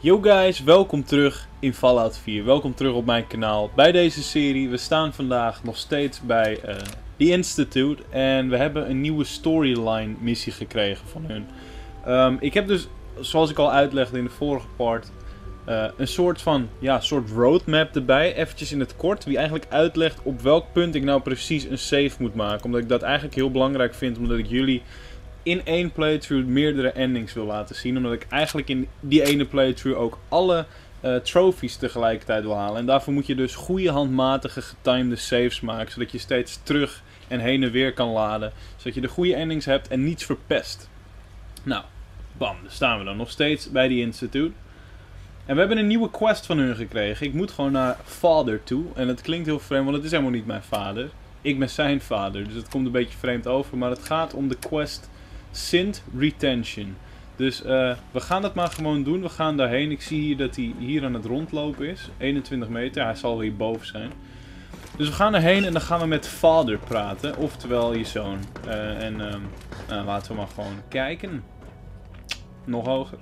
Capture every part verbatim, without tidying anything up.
Yo guys, welkom terug in Fallout vier. Welkom terug op mijn kanaal. Bij deze serie, we staan vandaag nog steeds bij uh, The Institute. En we hebben een nieuwe storyline missie gekregen van hun. Um, ik heb dus, zoals ik al uitlegde in de vorige part, uh, een soort van, ja, soort roadmap erbij. Eventjes in het kort, die eigenlijk uitlegt op welk punt ik nou precies een save moet maken. Omdat ik dat eigenlijk heel belangrijk vind, omdat ik jullie in één playthrough meerdere endings wil laten zien. Omdat ik eigenlijk in die ene playthrough ook alle uh, trophies tegelijkertijd wil halen. En daarvoor moet je dus goede handmatige getimede saves maken. Zodat je steeds terug en heen en weer kan laden. Zodat je de goede endings hebt en niets verpest. Nou, bam, daar staan we dan nog steeds bij die Institute. En we hebben een nieuwe quest van hun gekregen. Ik moet gewoon naar Father toe. En dat klinkt heel vreemd, want het is helemaal niet mijn vader. Ik ben zijn vader, dus het komt een beetje vreemd over. Maar het gaat om de quest Synth Retention. Dus uh, we gaan dat maar gewoon doen. We gaan daarheen. Ik zie hier dat hij hier aan het rondlopen is. eenentwintig meter. Hij zal hierboven zijn. Dus we gaan erheen en dan gaan we met Father praten. Oftewel je zoon. Uh, en um, nou, laten we maar gewoon kijken. Nog hoger.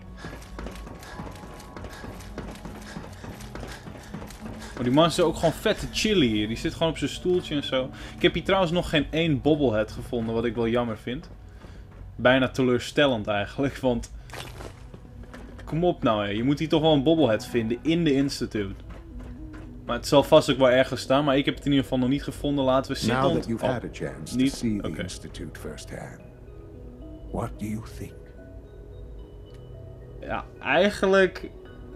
Oh, die man is ook gewoon vet te chillen hier. Die zit gewoon op zijn stoeltje en zo. Ik heb hier trouwens nog geen één bobblehead gevonden. Wat ik wel jammer vind. Bijna teleurstellend eigenlijk, want kom op nou hé, je moet hier toch wel een bobblehead vinden in de Institute. Maar het zal vast ook wel ergens staan, maar ik heb het in ieder geval nog niet gevonden. Laten we zitten. Now that you've had a chance niet? to see the Okay. Institute firsthand, what do you think? Ja, eigenlijk.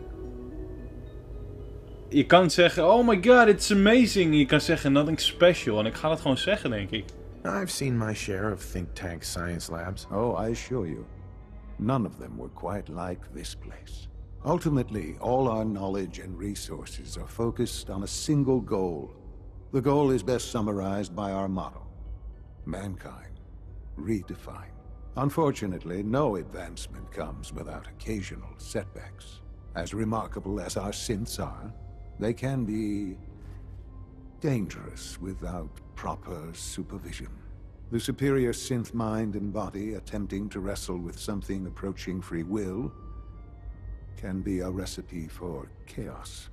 Je kan zeggen, oh my god, it's amazing. Je kan zeggen, nothing special. En ik ga dat gewoon zeggen, denk ik. I've seen my share of think tank science labs. Oh, I assure you, none of them were quite like this place. Ultimately, all our knowledge and resources are focused on a single goal. The goal is best summarized by our motto: mankind redefined. Unfortunately, no advancement comes without occasional setbacks. As remarkable as our synths are, they can be dangerous without proper supervision. The superior synth mind and body attempting to wrestle with something approaching free will can be a recipe for chaos.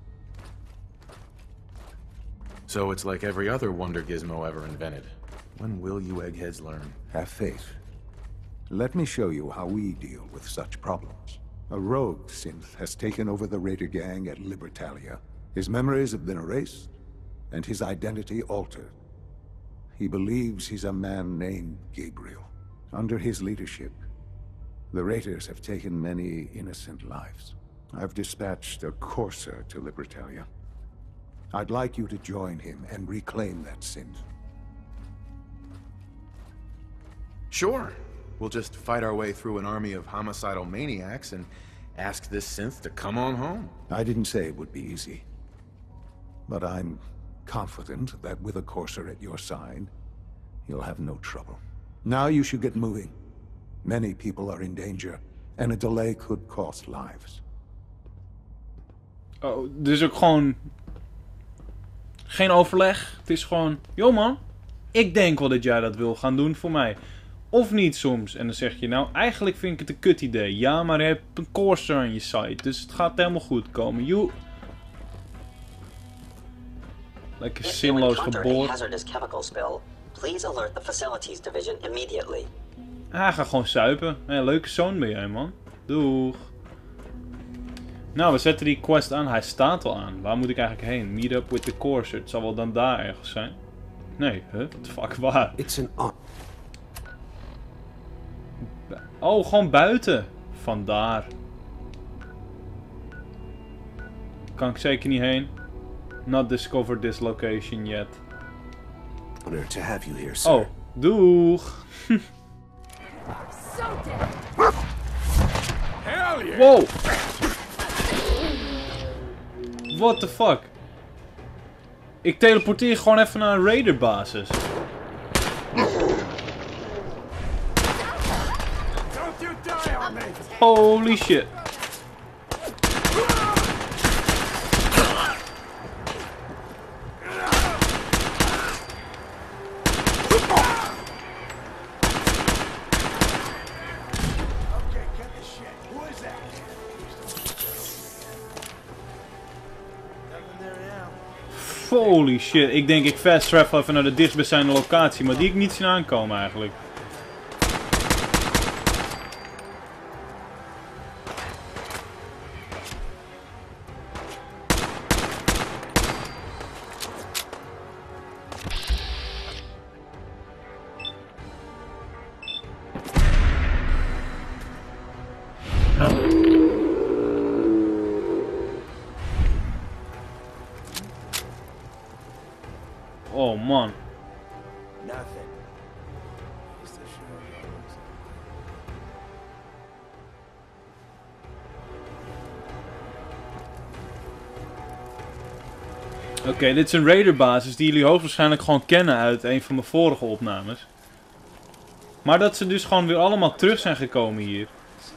So it's like every other wonder gizmo ever invented. When will you eggheads learn? Have faith. Let me show you how we deal with such problems. A rogue synth has taken over the Raider gang at Libertalia. His memories have been erased, and his identity altered. He believes he's a man named Gabriel. Under his leadership, the Raiders have taken many innocent lives. I've dispatched a courser to Libertalia. I'd like you to join him and reclaim that synth. Sure. We'll just fight our way through an army of homicidal maniacs and ask this synth to come on home. I didn't say it would be easy. But I'm confident that with a courser at your side, you'll have no trouble. Now you should get moving. Many people are in danger, and a delay could cost lives. Oh, dus ook gewoon geen overleg. Het is gewoon, yo man, ik denk wel dat jij dat wil gaan doen voor mij. Of niet soms. En dan zeg je, nou, eigenlijk vind ik het een kut idee. Ja, maar je hebt een courser aan je site, dus het gaat helemaal goed komen. You... Lekker zinloos geboord. Hij gaat gewoon suipen. Ja, leuke zoon ben jij, man. Doeg. Nou, we zetten die quest aan. Hij staat al aan. Waar moet ik eigenlijk heen? Meet up with the courser. Het zal wel dan daar ergens zijn. Nee, huh? What the fuck, waar? It's an Oh, gewoon buiten. Vandaar. Kan ik zeker niet heen. Not discovered this location yet. honor to have you here, sir. Oh, doeg. Wow. What the fuck? Ik teleporteer gewoon even naar een raiderbasis. Holy shit. Holy shit, ik denk ik fast travel even naar de dichtstbijzijnde locatie, maar die ik niet zien aankomen eigenlijk. Oh man. Nothing. Oké, okay, dit is een raiderbasis die jullie hoogstwaarschijnlijk gewoon kennen uit een van mijn vorige opnames. Maar dat ze dus gewoon weer allemaal terug zijn gekomen hier.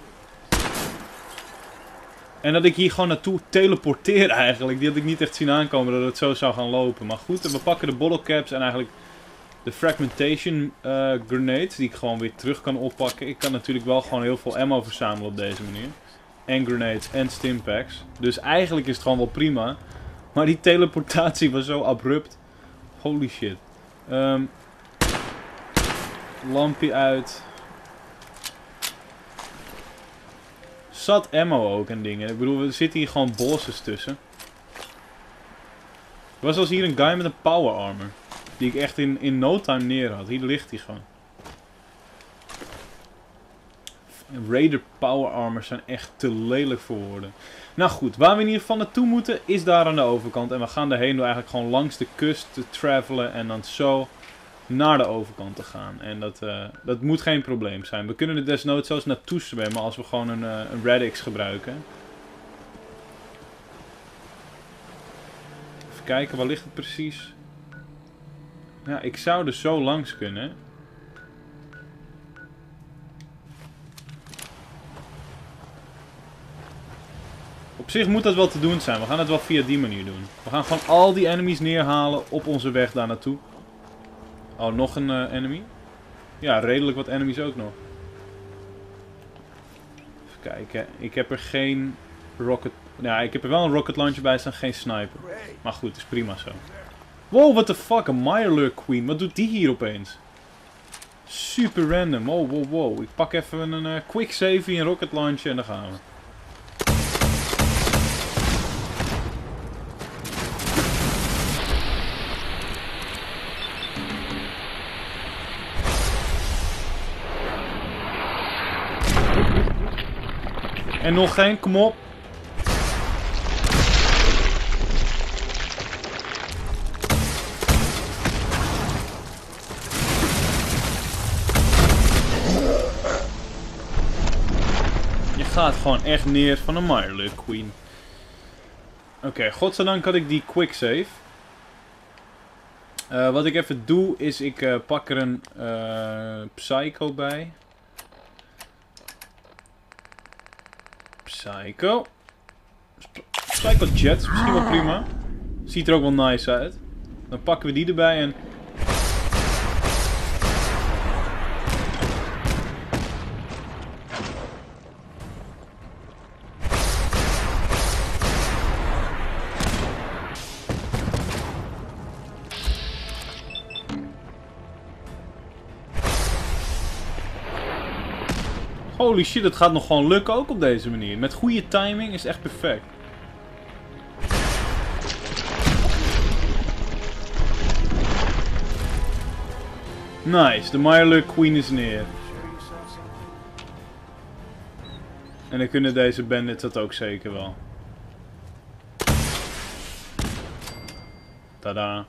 En dat ik hier gewoon naartoe teleporteer eigenlijk. Die had ik niet echt zien aankomen dat het zo zou gaan lopen. Maar goed, we pakken de bottle caps en eigenlijk de fragmentation uh, grenades. Die ik gewoon weer terug kan oppakken. Ik kan natuurlijk wel gewoon heel veel ammo verzamelen op deze manier. En grenades en stimpacks. Dus eigenlijk is het gewoon wel prima. Maar die teleportatie was zo abrupt. Holy shit. Um, lampje uit. Zat ammo ook en dingen. Ik bedoel, er zitten hier gewoon bosses tussen. Er was als hier een guy met een power armor. Die ik echt in, in no time neer had. Hier ligt hij gewoon. Raider power armors zijn echt te lelijk voor woorden. Nou goed, waar we in ieder geval naartoe moeten is daar aan de overkant. En we gaan daarheen door eigenlijk gewoon langs de kust te travelen. En dan zo naar de overkant te gaan. En dat, uh, dat moet geen probleem zijn. We kunnen er desnoods zelfs naartoe zwemmen als we gewoon een, uh, een Radix gebruiken. Even kijken, waar ligt het precies? Ja, ik zou er zo langs kunnen. Op zich moet dat wel te doen zijn. We gaan het wel via die manier doen. We gaan gewoon al die enemies neerhalen op onze weg daar naartoe. Oh, nog een uh, enemy? Ja, redelijk wat enemies ook nog. Even kijken. Ik heb er geen rocket... Ja, ik heb er wel een rocket launcher bij staan, geen sniper. Maar goed, is prima zo. Wow, what the fuck, een Mirelurk Queen. Wat doet die hier opeens? Super random. Wow, wow, wow. Ik pak even een uh, quick save, een rocket launcher en dan gaan we. En nog geen, kom op. Je gaat gewoon echt neer van een Mirelurk Queen. Oké, okay, godzijdank had ik die quick save. Uh, wat ik even doe is ik uh, pak er een uh, Psycho bij. Psycho. Psycho Jet is misschien wel prima. Ziet er ook wel nice uit. Dan pakken we die erbij en... Holy shit, het gaat nog gewoon lukken ook op deze manier. Met goede timing is het echt perfect. Nice, de Mirelurk Queen is neer. En dan kunnen deze bandits dat ook zeker wel. Tada.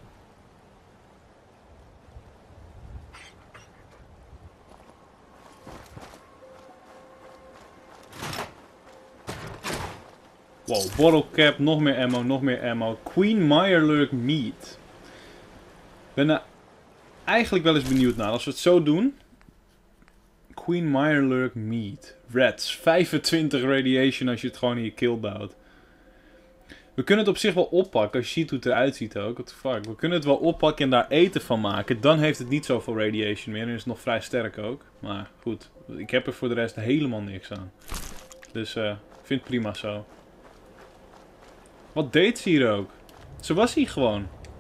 Wow, bottle cap, nog meer ammo, nog meer ammo. Queen Mirelurk Meat. Ik ben er eigenlijk wel eens benieuwd naar. Als we het zo doen. Queen Mirelurk Meat. Rats. vijfentwintig radiation als je het gewoon in je kill bouwt. We kunnen het op zich wel oppakken. Als je ziet hoe het eruit ziet ook. What the fuck. We kunnen het wel oppakken en daar eten van maken. Dan heeft het niet zoveel radiation meer. En is het nog vrij sterk ook. Maar goed. Ik heb er voor de rest helemaal niks aan. Dus uh, ik vind het prima zo. Wat deed ze hier ook? Ze was hier gewoon.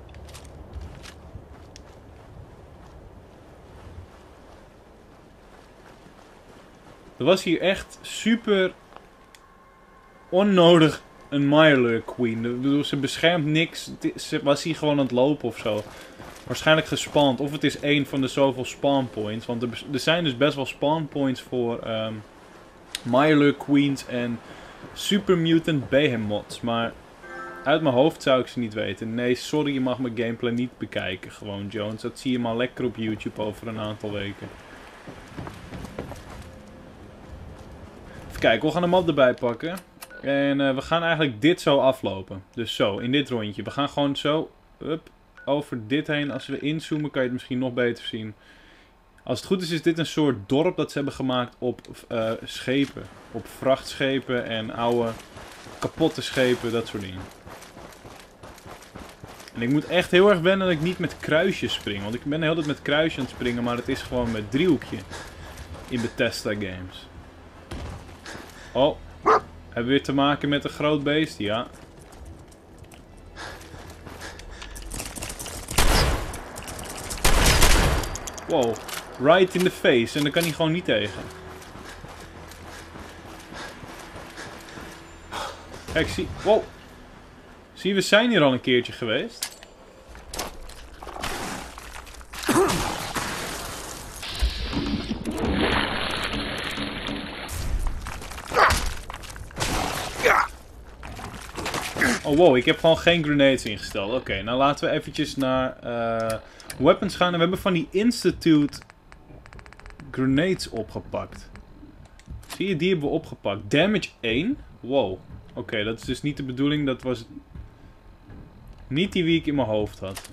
Er was hier echt super onnodig een Mirelurk Queen. Ik bedoel, ze beschermt niks. Ze was hier gewoon aan het lopen of zo. Waarschijnlijk gespawned. Of het is één van de zoveel spawn points. Want er, er zijn dus best wel spawn points voor um, Mirelurk Queens en Super Mutant Behemoths. Maar uit mijn hoofd zou ik ze niet weten. Nee, sorry, je mag mijn gameplay niet bekijken. Gewoon, Jones. Dat zie je maar lekker op YouTube over een aantal weken. Even kijken, we gaan de map erbij pakken. En uh, we gaan eigenlijk dit zo aflopen. Dus zo, in dit rondje. We gaan gewoon zo up, over dit heen. Als we inzoomen kan je het misschien nog beter zien. Als het goed is, is dit een soort dorp dat ze hebben gemaakt op uh, schepen. Op vrachtschepen en oude kapotte schepen, dat soort dingen. En ik moet echt heel erg wennen dat ik niet met kruisjes spring. Want ik ben de hele tijd met kruisjes aan het springen, maar het is gewoon met driehoekje. In Bethesda games. Oh. Hebben we weer te maken met een groot beest? Ja. Wow. Right in the face. En daar kan hij gewoon niet tegen. Kijk, zie... Wow. Zie je, we zijn hier al een keertje geweest. Oh wow, ik heb gewoon geen grenades ingesteld. Oké, okay, nou laten we eventjes naar uh, weapons gaan. En we hebben van die Institute grenades opgepakt. Zie je, die hebben we opgepakt. Damage één. Wow. Oké, okay, dat is dus niet de bedoeling. Dat was niet die wie ik in mijn hoofd had.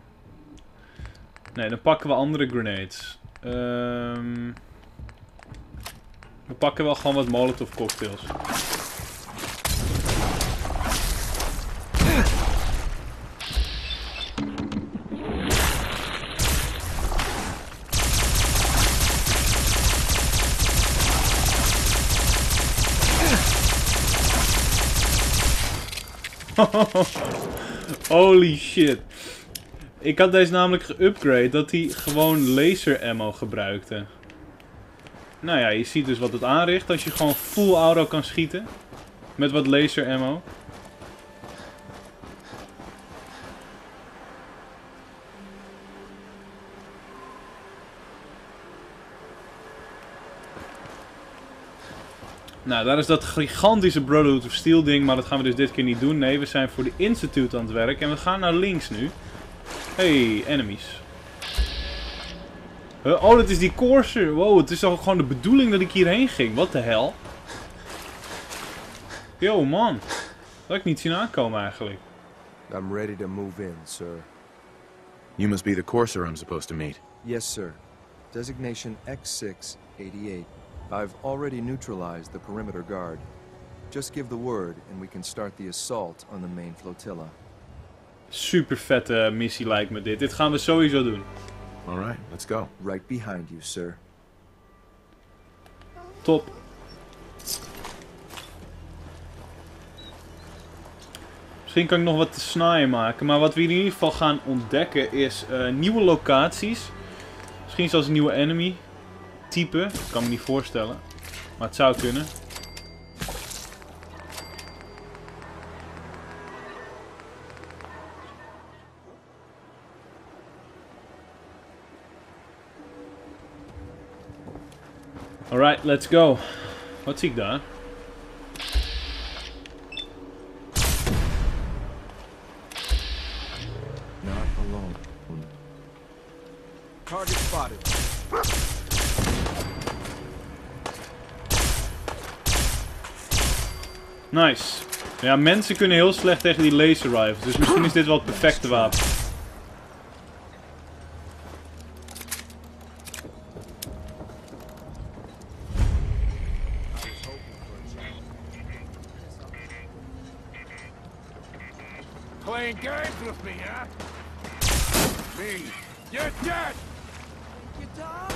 Nee, dan pakken we andere grenades. Um, we pakken wel gewoon wat Molotov cocktails. Holy shit. Ik had deze namelijk geupgrade dat hij gewoon laser ammo gebruikte. Nou ja, je ziet dus wat het aanricht als je gewoon full auto kan schieten. Met wat laser ammo. Nou, daar is dat gigantische Brotherhood of Steel ding, maar dat gaan we dus dit keer niet doen. Nee, we zijn voor de Institute aan het werk en we gaan naar links nu. Hey, enemies. Uh, oh, dat is die Courser. Wow, het is toch gewoon de bedoeling dat ik hierheen ging. Wat de hel? Yo, man. Dat had ik niet zien aankomen eigenlijk. I'm ready to move in, sir. You must be the Courser I'm supposed to meet. Yes, sir. Designation X six eighty-eight. I've already neutralized the perimeter guard. Just give the word and we can start the assault on the main flotilla. Super vette missie lijkt me dit. Dit gaan we sowieso doen. Alright, let's go. Right behind you, sir. Top. Misschien kan ik nog wat te snaaien maken. Maar wat we hier in ieder geval gaan ontdekken is uh, nieuwe locaties. Misschien zelfs een nieuwe enemy. Type. Ik kan me niet voorstellen. Maar het zou kunnen. Alright, let's go. Wat zie ik daar? Not alone. Target spotted. Nice. Ja, mensen kunnen heel slecht tegen die laser rifles. Dus misschien is dit wel het perfecte wapen. Playing games with me, huh? Me, you're dead! You done?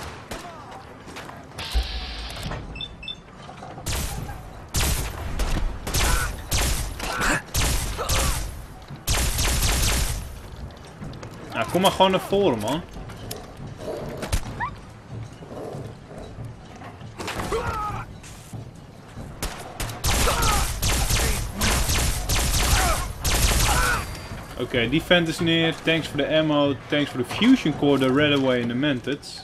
Ja, kom maar gewoon naar voren, man. Oké, okay, die vent is neer. Thanks voor de ammo. Thanks voor de fusion core, de Redaway en de Manteds.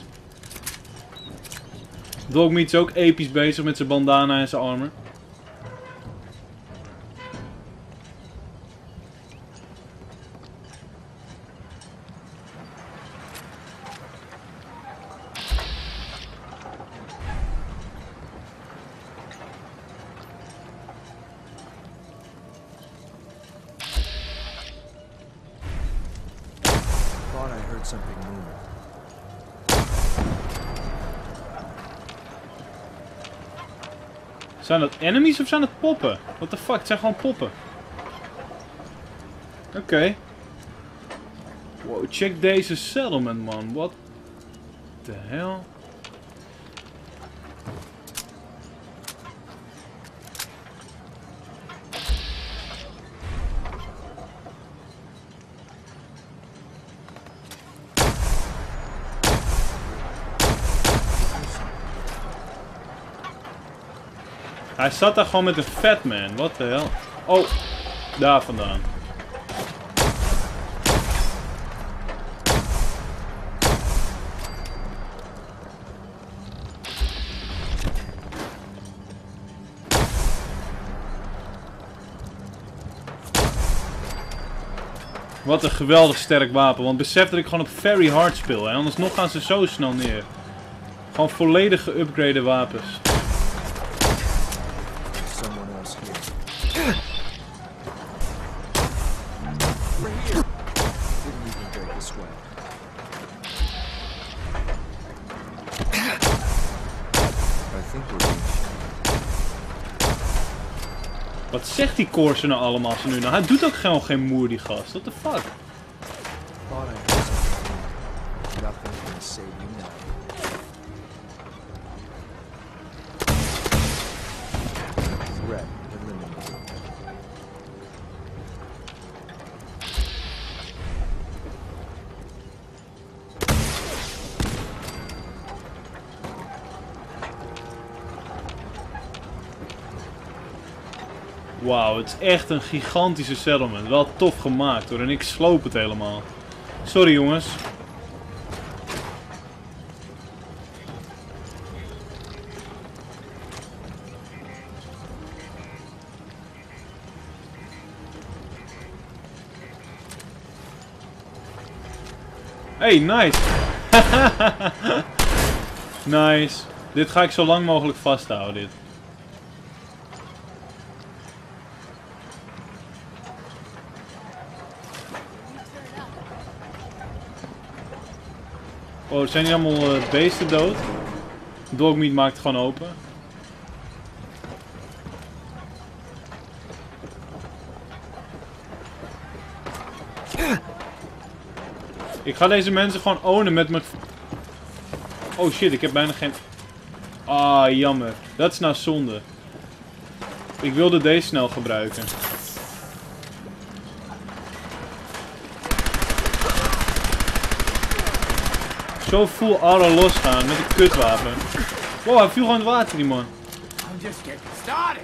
Dogmeat is ook episch bezig met zijn bandana en zijn armor. Something moving. Zijn dat enemies of zijn dat poppen? What the fuck, het zijn gewoon poppen. Oké. Okay. Wow, check deze settlement, man. What the hell? Hij zat daar gewoon met een fat man. What the hell? Oh, daar vandaan. Wat een geweldig sterk wapen. Want besef dat ik gewoon op very hard speel. Hè? Anders nog gaan ze zo snel neer. Gewoon volledig geüpgrade wapens. Wat zegt die Corsa nou allemaal ze nu? Nou, hij doet ook gewoon geen moer, die gast. What the fuck? Wauw, het is echt een gigantische settlement. Wel tof gemaakt hoor. En ik sloop het helemaal. Sorry jongens. Hey, nice. Nice. Dit ga ik zo lang mogelijk vasthouden, dit. Oh, zijn hier allemaal uh, beesten dood? Dogmeat maakt het gewoon open. Ik ga deze mensen gewoon ownen met mijn... Oh shit, ik heb bijna geen... Ah, jammer. Dat is nou zonde. Ik wilde deze snel gebruiken. Zo full auto losgaan met een kutwapen. Wow, hij viel gewoon in het water, die man. I'm just getting started.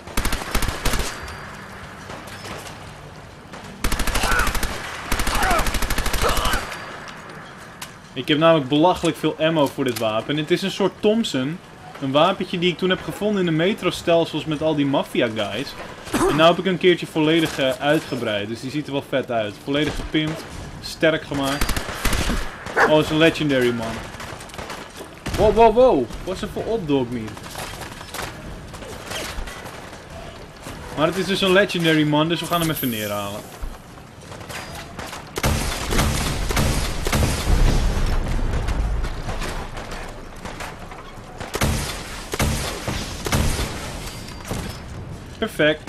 Ik heb namelijk belachelijk veel ammo voor dit wapen. En het is een soort Thompson. Een wapentje die ik toen heb gevonden in de metrostelsels met al die maffia guys. En nu heb ik een keertje volledig uh, uitgebreid. Dus die ziet er wel vet uit. Volledig gepimpt. Sterk gemaakt. Oh, dat is een legendary, man. Wow, wow, wow. Wat is er voor op, Dogmeat? Maar het is dus een legendary, man. Dus we gaan hem even neerhalen. Perfect.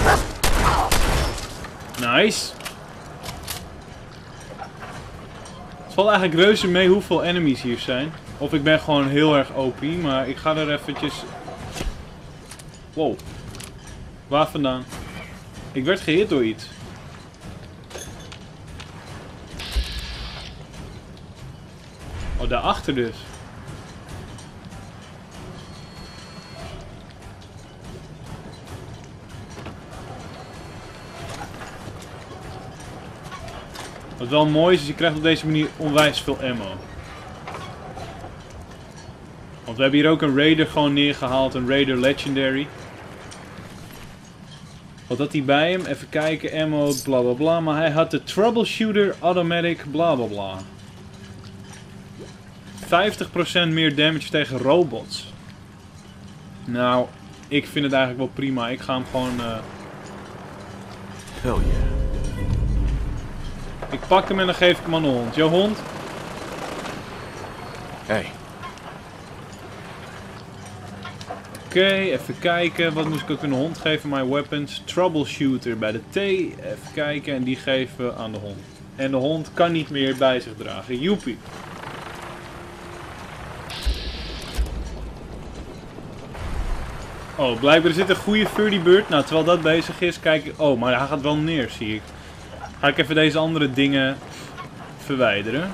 Nice. valt eigenlijk reuze mee hoeveel enemies hier zijn. Of ik ben gewoon heel erg O P, maar ik ga er eventjes... Wow. Waar vandaan? Ik werd gehit door iets. Oh, daarachter dus. Wat wel mooi is, is je krijgt op deze manier onwijs veel ammo. Want we hebben hier ook een Raider gewoon neergehaald, een Raider Legendary. Wat had hij bij hem? Even kijken, ammo, bla bla bla. Maar hij had de Troubleshooter Automatic bla bla bla. vijftig procent meer damage tegen robots. Nou, ik vind het eigenlijk wel prima. Ik ga hem gewoon... Uh... Hell yeah. Ik pak hem en dan geef ik hem aan de hond. Jouw hond? Hey. Oké, okay, even kijken. Wat moest ik ook een hond geven? My weapons. Troubleshooter bij de T. Even kijken. En die geven we aan de hond. En de hond kan niet meer bij zich dragen. Joepie. Oh, blijkbaar zit een goede Furry Bird. Nou, terwijl dat bezig is, kijk ik... Oh, maar hij gaat wel neer, zie ik. Ga ik even deze andere dingen verwijderen.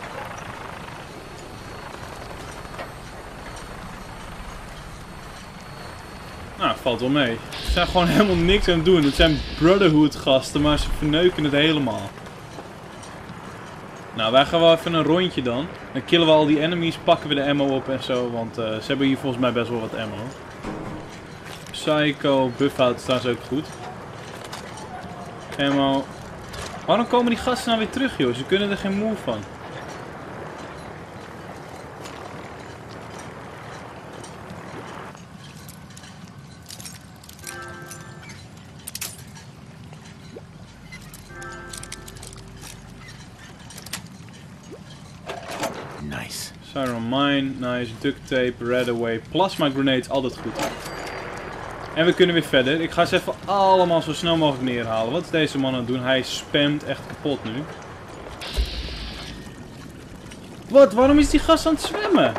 Nou, valt wel mee. Ze zijn gewoon helemaal niks aan het doen. Het zijn Brotherhood gasten, maar ze verneuken het helemaal. Nou, wij gaan wel even een rondje dan. Dan killen we al die enemies, pakken we de ammo op en zo. Want uh, ze hebben hier volgens mij best wel wat ammo. Psycho, Buffhout staan ze ook goed. Ammo. Waarom komen die gasten nou weer terug, joh? Ze kunnen er geen move van. Nice. Siren Mine, nice. Duct tape, red away. Plasma grenades, altijd goed. En we kunnen weer verder. Ik ga ze even allemaal zo snel mogelijk neerhalen. Wat is deze man aan het doen? Hij spamt echt kapot nu. Wat? Waarom is die gast aan het zwemmen?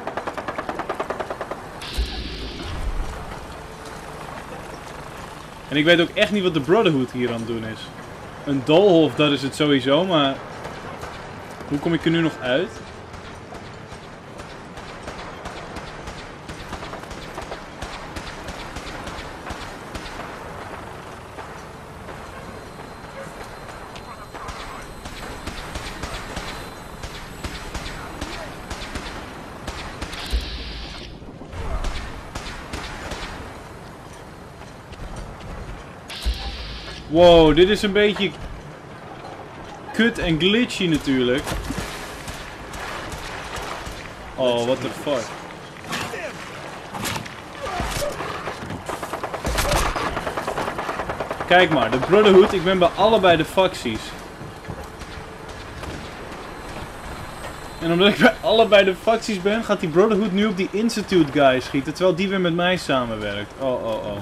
En ik weet ook echt niet wat de Brotherhood hier aan het doen is. Een doolhof, dat is het sowieso, maar... Hoe kom ik er nu nog uit? Wow, dit is een beetje kut en glitchy natuurlijk. Oh, what the fuck. Kijk maar, de Brotherhood, ik ben bij allebei de facties. En omdat ik bij allebei de facties ben, gaat die Brotherhood nu op die Institute guy schieten, terwijl die weer met mij samenwerkt. Oh, oh, oh.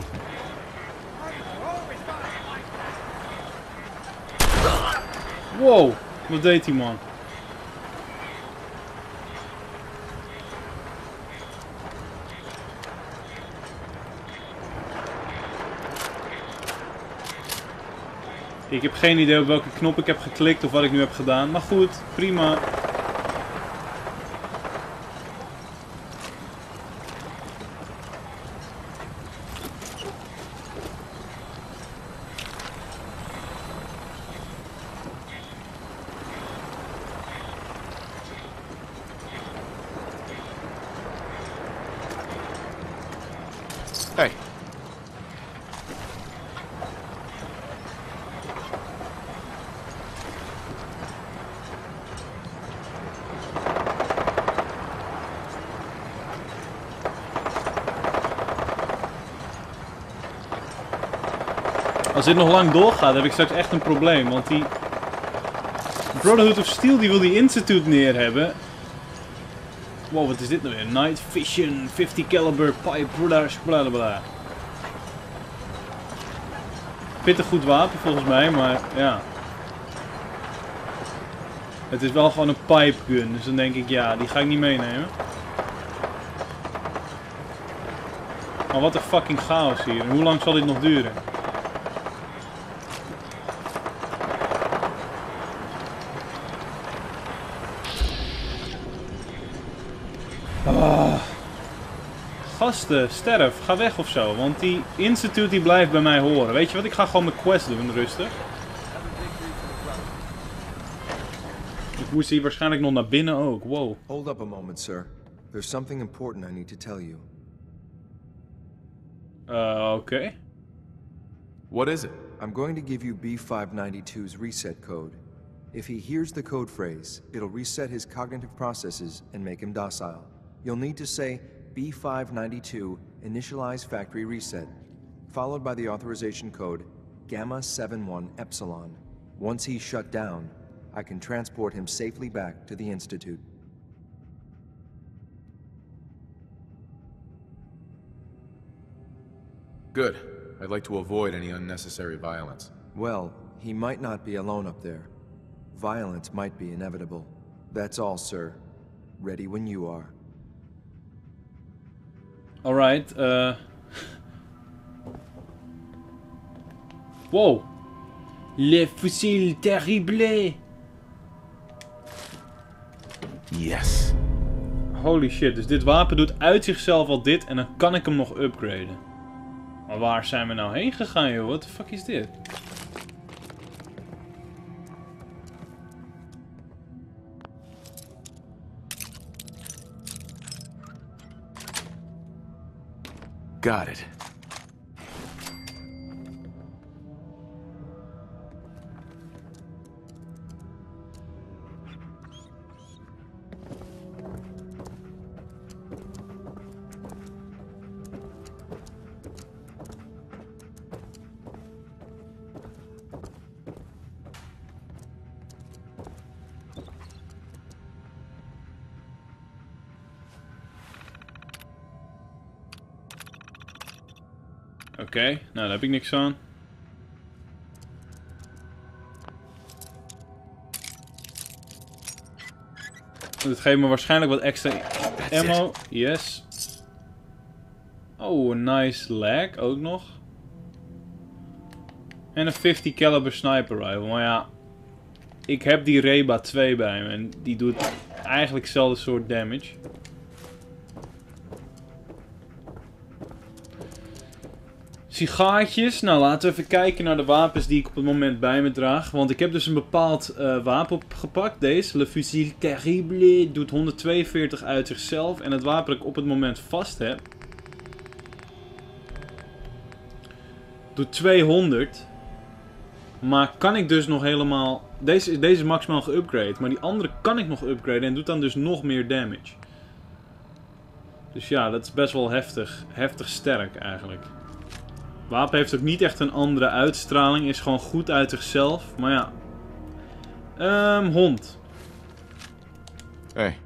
Wow, wat deed die man? Ik heb geen idee op welke knop ik heb geklikt of wat ik nu heb gedaan, maar goed, prima. Hey. Als dit nog lang doorgaat, heb ik straks echt een probleem, want die Brotherhood of Steel die wil die Institute neer hebben. Wow, wat is dit nou weer? Night Vision, vijftig caliber, pipe, brothers, blablabla. Pittig goed wapen volgens mij, maar ja. Het is wel gewoon een pipe gun, dus dan denk ik, ja, die ga ik niet meenemen. Maar wat een fucking chaos hier. En hoe lang zal dit nog duren? Ah. Gasten, sterf, ga weg of zo. Want die Institute die blijft bij mij horen. Weet je wat, ik ga gewoon mijn quest doen, rustig. Ik moest hier waarschijnlijk nog naar binnen ook, wow. Hold up a moment, sir. There's something important I need to tell you. Uh, oké. Okay. What is it? I'm going to give you B five ninety-two's reset code. If he hears the code phrase, it'll reset his cognitive processes and make him docile. You'll need to say B five ninety-two initialize factory reset, followed by the authorization code Gamma seventy-one Epsilon. Once he's shut down, I can transport him safely back to the Institute. Good. I'd like to avoid any unnecessary violence. Well, he might not be alone up there. Violence might be inevitable. That's all, sir. Ready when you are. Alright, uh... wow. Le fusil terrible. Yes. Holy shit, dus dit wapen doet uit zichzelf al dit en dan kan ik hem nog upgraden. Maar waar zijn we nou heen gegaan, joh? What the fuck is dit? Got it. Oké, okay, nou daar heb ik niks aan. Dit geeft me waarschijnlijk wat extra ammo. Yes. Oh, een nice lag ook nog. En een vijftig caliber sniper rifle. Maar ja, ik heb die Reba twee bij me en die doet eigenlijk hetzelfde soort damage. Sigaartjes. Nou, laten we even kijken naar de wapens die ik op het moment bij me draag. Want ik heb dus een bepaald uh, wapen opgepakt. Deze, Le Fusil Terrible, doet honderdtweeënveertig uit zichzelf. En het wapen dat ik op het moment vast heb, doet tweehonderd. Maar kan ik dus nog helemaal... Deze, deze is maximaal geupgrade. Maar die andere kan ik nog upgraden en doet dan dus nog meer damage. Dus ja, dat is best wel heftig. Heftig sterk eigenlijk. Wapen heeft ook niet echt een andere uitstraling. Is gewoon goed uit zichzelf. Maar ja. Um, hond. Hey.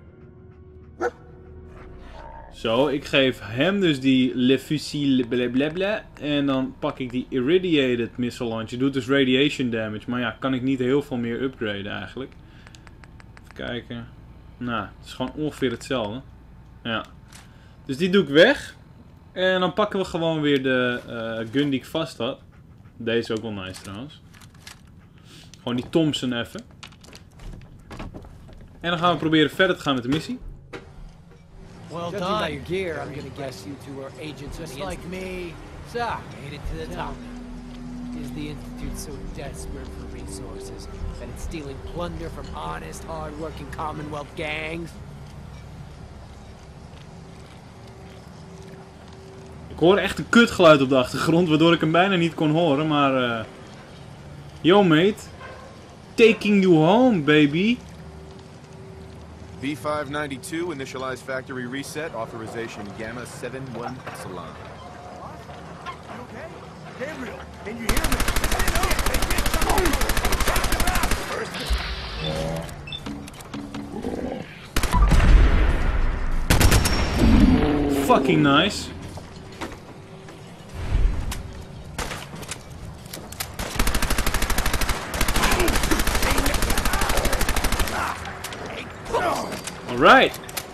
Zo, ik geef hem dus die Le Fusil blablabla. En dan pak ik die Irradiated Missile Launcher. Doet dus radiation damage. Maar ja, kan ik niet heel veel meer upgraden eigenlijk. Even kijken. Nou, het is gewoon ongeveer hetzelfde. Ja. Dus die doe ik weg. En dan pakken we gewoon weer de uh, gun die ik vast had. Deze ook wel nice trouwens. Gewoon die Thompson even. En dan gaan we proberen verder te gaan met de missie. Well done. By your gear, I'm gonna guess you two are agents just like me. So, made it to the top. Is the Institute so desperate for resources that it's stealing plunder from honest, hard-working Commonwealth gangs? Ik hoor echt een kutgeluid op de achtergrond, waardoor ik hem bijna niet kon horen, maar... Uh... Yo mate. Taking you home, baby. B five ninety-two, initialize factory reset, authorization Gamma seventy-one Epsilon. Okay? Gabriel, can you hear me? Fucking nice. Alright.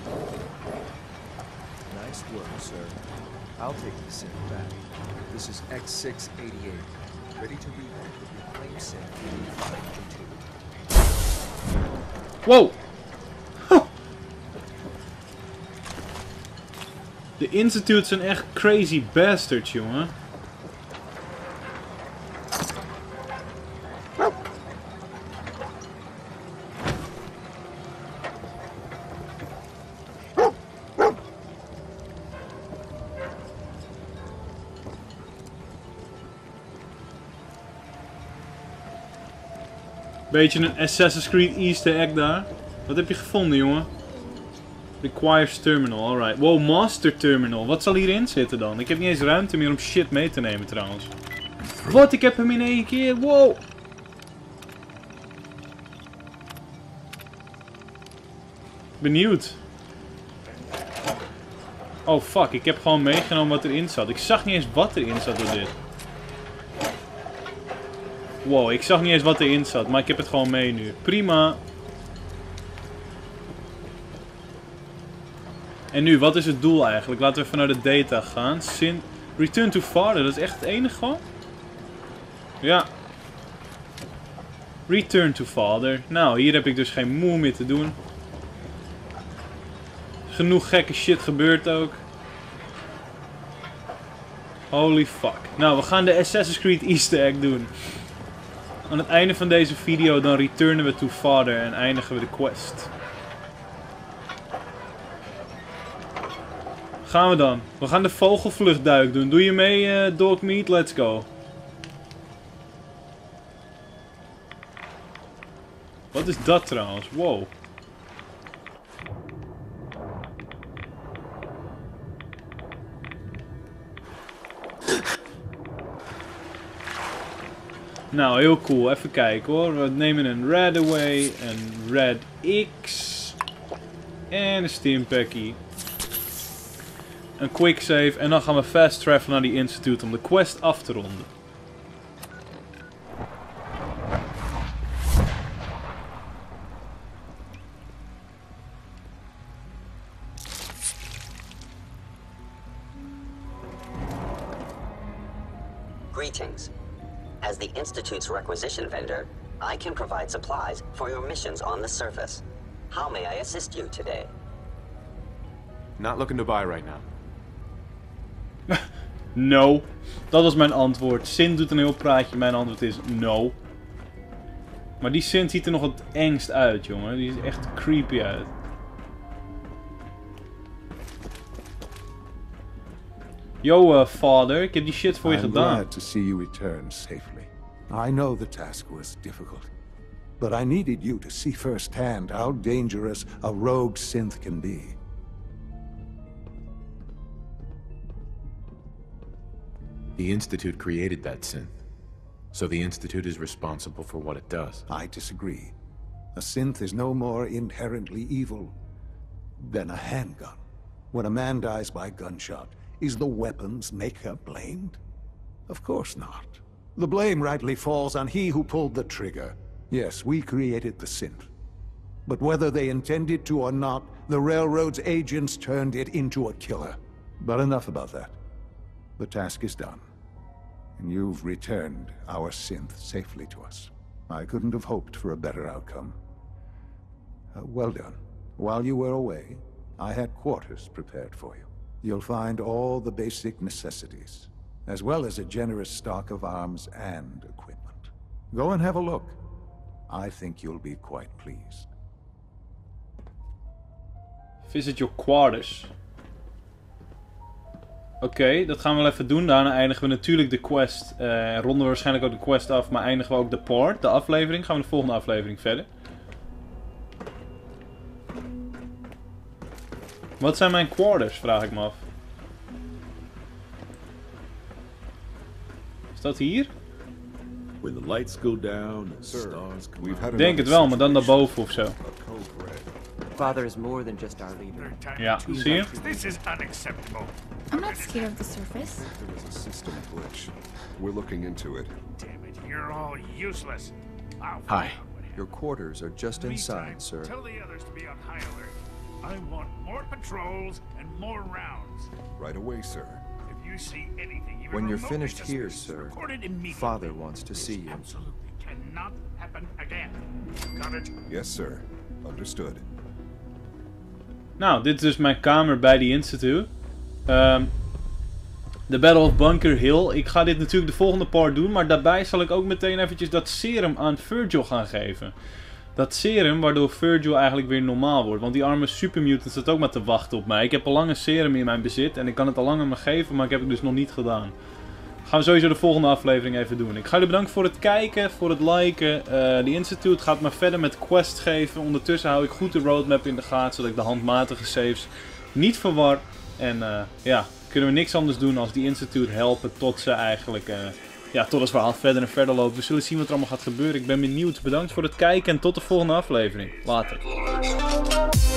Nice work, sir. I'll take the synth back. This is X six eighty-eight, ready to reboot with your claim synth B five ninety-two. Wow. Huh. De Institute zijn echt crazy bastards, jongen. Beetje een Assassin's Creed Easter egg daar. Wat heb je gevonden, jongen? Requires terminal, alright. Wow, master terminal. Wat zal hierin zitten dan? Ik heb niet eens ruimte meer om shit mee te nemen trouwens. Wat? Ik heb hem in één keer. Wow. Benieuwd. Oh fuck, ik heb gewoon meegenomen wat erin zat. Ik zag niet eens wat erin zat door dit. Wow, ik zag niet eens wat erin zat, maar ik heb het gewoon mee nu. Prima. En nu, wat is het doel eigenlijk? Laten we even naar de data gaan. Sin Return to Father, dat is echt het enige gewoon? Ja. Return to Father. Nou, hier heb ik dus geen moe meer te doen. Genoeg gekke shit gebeurt ook. Holy fuck. Nou, we gaan de Assassin's Creed Easter egg doen. Aan het einde van deze video dan returnen we to Father en eindigen we de quest. Gaan we dan. We gaan de vogelvluchtduik doen. Doe je mee, uh, Dogmeat? Let's go. Wat is dat trouwens? Wow. Nou, heel cool. Even kijken hoor. We nemen een Radaway, een Red X en een Stimpakkie. Een quick save en dan gaan we fast travel naar die institute om de quest af te ronden. Greetings. As the Institute's requisition vendor, I can provide supplies for your missions on the surface. How may I assist you today? Not looking to buy right now. No. Dat was mijn antwoord. Sint doet een heel praatje. Mijn antwoord is no. Maar die Sint ziet er nog het engst uit, jongen. Die ziet echt creepy uit. Yo, uh, father. Ik heb die shit voor je gedaan. I'm glad to see you return safely. I know the task was difficult. But I needed you to see firsthand how dangerous a rogue synth can be. The Institute created that synth. So the Institute is responsible for what it does. I disagree. A synth is no more inherently evil than a handgun. When a man dies by gunshot, is the weapon's maker blamed? Of course not. The blame rightly falls on he who pulled the trigger. Yes, we created the synth. But whether they intended to or not, the Railroad's agents turned it into a killer. But enough about that. The task is done. And you've returned our synth safely to us. I couldn't have hoped for a better outcome. Uh, well done. While you were away, I had quarters prepared for you. You'll find all the basic necessities, as well as a generous stock of arms and equipment. Go and have a look. I think you'll be quite pleased. Visit your quarters. Oké, okay, dat gaan we wel even doen. Daarna eindigen we natuurlijk de quest. Uh, ronden we waarschijnlijk ook de quest af, maar eindigen we ook de part, de aflevering. Gaan we de volgende aflevering verder. Wat zijn mijn quarters, vraag ik me af. Is dat hier? When the lights go down and stars come out. Ik denk het wel, maar dan daarboven of zo. Father is more than just our leader. Ja, zie je? This is unacceptable. I'm not scared of the surface. There was a system glitch. We're looking into it. Damn it, you're all useless. I'll Hi. Your quarters are just inside, sir. Tell the others to be on high alert. I want more patrols and more rounds. Right away, sir. If you see anything even When you're remotely finished here, suspicious, sir, report it immediately. Father wants to see you. Absolutely cannot happen again. Got it? Yes, sir. Understood. Nou, dit is dus mijn kamer bij The Institute. Um, de Battle of Bunker Hill. Ik ga dit natuurlijk de volgende part doen. Maar daarbij zal ik ook meteen eventjes dat serum aan Virgil gaan geven. Dat serum waardoor Virgil eigenlijk weer normaal wordt. Want die arme supermutant staat ook maar te wachten op mij. Ik heb al lang een serum in mijn bezit. En ik kan het al lang aan me geven. Maar ik heb het dus nog niet gedaan. Gaan we sowieso de volgende aflevering even doen. Ik ga jullie bedanken voor het kijken, voor het liken. Uh, The Institute gaat maar verder met quest geven. Ondertussen hou ik goed de roadmap in de gaten, zodat ik de handmatige saves niet verwar. En uh, ja, kunnen we niks anders doen als The Institute helpen tot ze eigenlijk, uh, ja, tot het verhaal verder en verder loopt. We zullen zien wat er allemaal gaat gebeuren. Ik ben benieuwd. Bedankt voor het kijken en tot de volgende aflevering. Later.